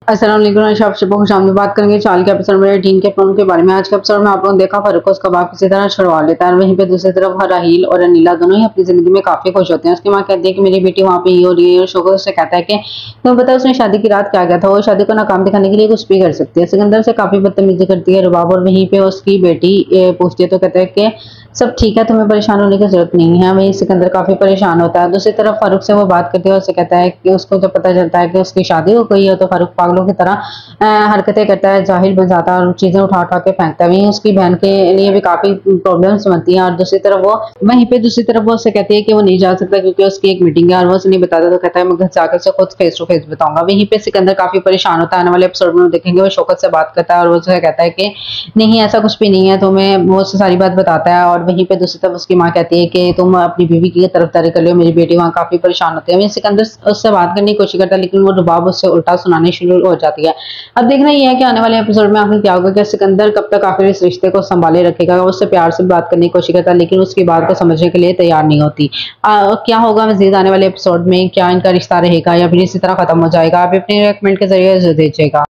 अस्सलाम वालेकुम। आज आपसे बहुत शाम में बात करेंगे चाल के एपिसोड में टीन के फोन के बारे में। आज के एपिसोड में आप लोगों ने देखा फारूक को उसका बाप किसी तरह छुड़वा लेता है। वहीं पे दूसरी तरफ राहील और अनिला दोनों ही अपनी जिंदगी में काफी खुश होते हैं। उसकी माँ कहती है कि मेरी बेटी वहाँ पे ये हो रही है और शोको उससे कहता है कि तुम्हें पता है उसने शादी की रात क्या किया था। वो शादी को नाकाम दिखाने के लिए कुछ भी कर सकती है। सिकंदर से काफी बदतमीजी करती है रुबाब और वहीं पे उसकी बेटी पूछती है तो कहता है कि सब ठीक है, तुम्हें परेशान होने की जरूरत नहीं है। वही सिकंदर काफी परेशान होता है। दूसरी तरफ फारूक से वो बात करती है और उसे कहता है कि उसको जब पता चलता है कि उसकी शादी हो गई है तो फारूक पागलों की तरह हरकतें करता है, जाहिल बन जाता है और चीजें उठा उठा के फेंकता है। वहीं उसकी बहन के लिए भी काफी प्रॉब्लम्स बनती हैं और दूसरी तरफ वो उससे कहती है कि वो नहीं जा सकता क्योंकि उसकी एक मीटिंग है और वो उसे नहीं बताता तो कहता है मैं घर जाकर से खुद फेस टू फेस बताऊंगा। वहीं पे सिकंदर काफी परेशान होता है। आने वाले एपिसोड में देखेंगे वो शौकत से बात करता है और वो उसे कहता है कि नहीं ऐसा कुछ भी नहीं है, तुम्हें वो उससे सारी बात बताता है। और वहीं पे दूसरी तरफ उसकी माँ कहती है कि तुम अपनी बीवी की तरफदारी कर लो, मेरी बेटी वहाँ काफी परेशान होती है। वहीं सिकंदर उससे बात करने की कोशिश करता है लेकिन वो रुबाब उससे उल्टा सुनाने शुरू हो जाती है। अब देखना ये है कि आने वाले एपिसोड में आखिर क्या होगा, कि सिकंदर कब तक आखिर इस रिश्ते को संभाले रखेगा। वो उससे प्यार से बात करने की कोशिश करता है लेकिन उसकी बात को समझने के लिए तैयार नहीं होती। क्या होगा मजीद आने वाले एपिसोड में, क्या इनका रिश्ता रहेगा या फिर इसी तरह खत्म हो जाएगा। आप अपने कमेंट के जरिए दीजिएगा।